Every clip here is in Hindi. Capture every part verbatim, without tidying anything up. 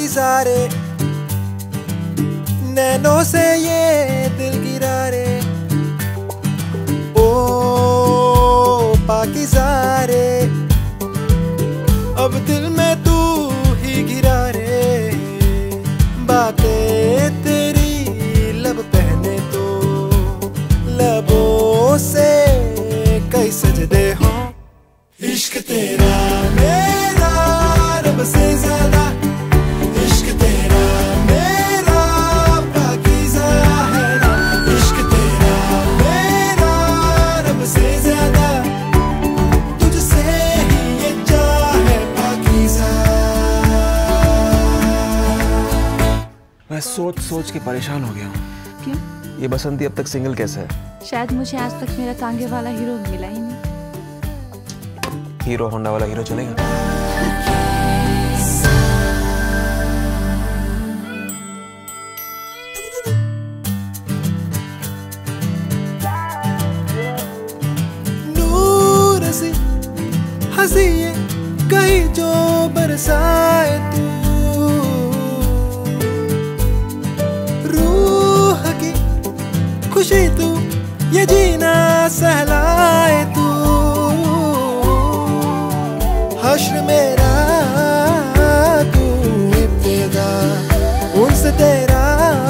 पाकीज़ा रे, नैनों से ये दिल गिरा रे। ओ पाकीज़ा रे, अब दिल में तू ही गिरा रे। बातें तेरी लब पहने तो लबों से कई सजदे हों। इश्क तेरा मेरा रब से ज्यादा, इश्क तेरा मेरा पाकीज़ा है ना। इश्क तेरा मेरा रब से ज्यादा, तुझसे ही ये चाहे पाकीज़ा। मैं सोच सोच के परेशान हो गया हूँ। क्यों? ये बसंती अब तक सिंगल कैसे है? शायद मुझे आज तक मेरा तांगे वाला हीरो मिला ही नहीं। हीरो होंडा वाला हीरो चलेगा? नूर सी हंसी ये कहीं जो बरसाए तू, रूह की खुशी तू ये जीना सहलाए तू। हश्र मेरा तू इब्तिदा, उनसे तेरा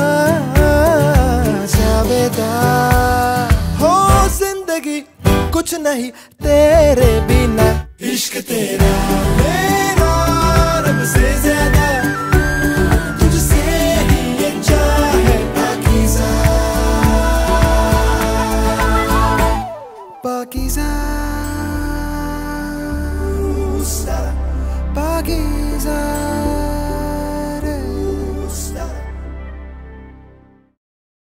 जावेदा। हो जिंदगी कुछ नहीं तेरे बिना। इश्क तेरा मेरा रब से ज्यादा, तुझसे ही ये चाहे पाकीज़ा। पाकीज़ा पाकीज़ा।